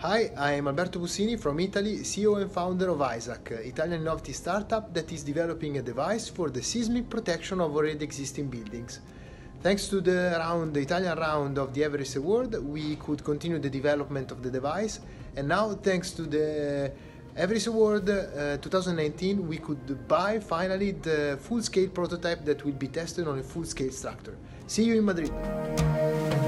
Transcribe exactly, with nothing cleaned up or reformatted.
Hi, I am Alberto Bussini from Italy, C E O and founder of ISAC, Italian innovative startup that is developing a device for the seismic protection of already existing buildings. Thanks to the round, the Italian round of the Everest Award, we could continue the development of the device, and now thanks to the Everest Award uh, twenty nineteen, we could buy finally the full-scale prototype that will be tested on a full-scale structure. See you in Madrid!